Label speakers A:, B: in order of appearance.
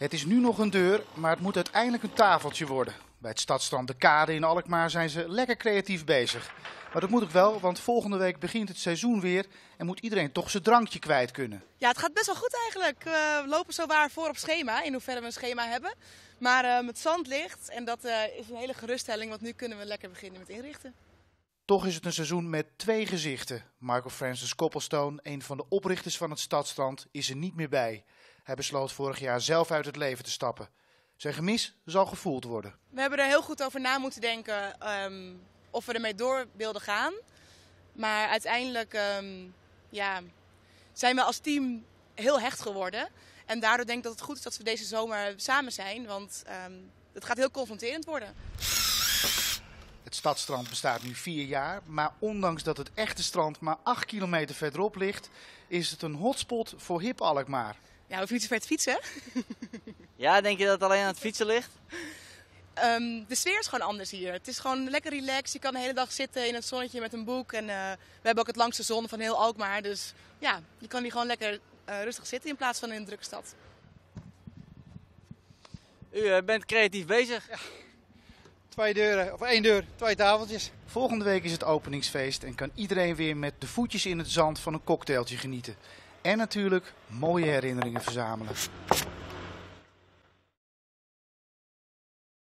A: Het is nu nog een deur, maar het moet uiteindelijk een tafeltje worden. Bij het Stadstrand De Kade in Alkmaar zijn ze lekker creatief bezig. Maar dat moet ook wel, want volgende week begint het seizoen weer en moet iedereen toch zijn drankje kwijt kunnen.
B: Ja, het gaat best wel goed eigenlijk. We lopen zowaar voor op schema, in hoeverre we een schema hebben. Maar het zand ligt en dat is een hele geruststelling, want nu kunnen we lekker beginnen met inrichten.
A: Toch is het een seizoen met twee gezichten. Michael Francis Copplestone, een van de oprichters van het Stadstrand, is er niet meer bij. Hij besloot vorig jaar zelf uit het leven te stappen. Zijn gemis zal gevoeld worden.
B: We hebben er heel goed over na moeten denken of we ermee door wilden gaan. Maar uiteindelijk zijn we als team heel hecht geworden. En daardoor denk ik dat het goed is dat we deze zomer samen zijn. Want het gaat heel confronterend worden.
A: Het Stadstrand bestaat nu 4 jaar. Maar ondanks dat het echte strand maar 8 kilometer verderop ligt, is het een hotspot voor hip Alkmaar.
B: Ja, we hoeven niet zo ver te fietsen.
C: Ja, denk je dat het alleen aan het fietsen ligt?
B: De sfeer is gewoon anders hier. Het is gewoon lekker relaxed. Je kan de hele dag zitten in het zonnetje met een boek. En we hebben ook het langste zon van heel Alkmaar. Dus ja, je kan hier gewoon lekker rustig zitten in plaats van in een drukke stad.
C: U bent creatief bezig. Ja.
D: 2 deuren, of 1 deur, 2 tafeltjes.
A: Volgende week is het openingsfeest en kan iedereen weer met de voetjes in het zand van een cocktailtje genieten. En natuurlijk mooie herinneringen verzamelen.